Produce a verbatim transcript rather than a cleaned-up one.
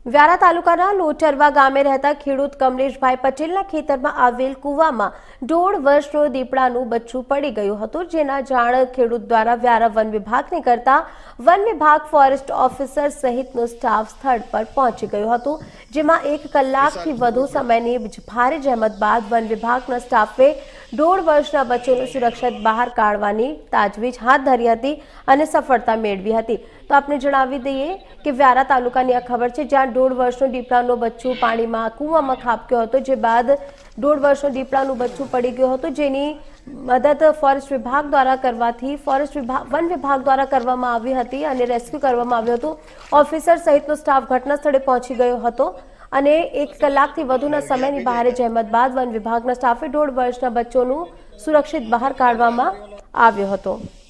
વ્યારા તાલુકાના લોચરવા ગામે રહેતા ખેડૂત કમલેશભાઈ પટેલના ખેતરમાં આવેલ કૂવામાં દોઢ વર્ષનો દીપડાનું બચ્ચું પડી ગયું હતું, જેના જાણ ખેડૂત દ્વારા વ્યારા વન વિભાગને કરતા વન વિભાગ ફોરેસ્ટ ઓફિસર સહિતનો સ્ટાફ સ્થળ પર પહોંચી ગયો હતો, જેમાં એક કલાકથી વધુ સમયની ભારે જહેમત બાદ વન વિભાગના સ્ટાફે દોઢ વર્ષના બચ્ચુને સુરક્ષિત બહાર કાઢવાની તાજવીજ હાથ ધરી હતી અને સફળતા મેળવી હતી। તો આપણે જણાવી દઈએ કે વ્યારા તાલુકાની આ ખબર છે, જ્યાં દોઢ વર્ષનો દીપડાનો બચ્ચું પાણીમાં કૂવામાં ખાબક્યો હતો, જે બાદ દોઢ વર્ષનો દીપડાનું બચ્ચું પડી ગયું હતું, જેની મદદ ફોરેસ્ટ વિભાગ દ્વારા કરવાથી ફોરેસ્ટ વિભાગ વન વિભાગ દ્વારા કરવામાં આવી હતી અને રેસ્ક્યુ કરવામાં આવ્યું હતું। ઓફિસર સહિતનો સ્ટાફ ઘટના સ્થળે પહોંચી ગયો હતો અને એક કલાકથી વધુના સમયની ભારે જહેમત બાદ વન વિભાગના સ્ટાફે દોઢ વર્ષના બચ્ચોનું સુરક્ષિત બહાર કાઢવામાં આવ્યો હતો।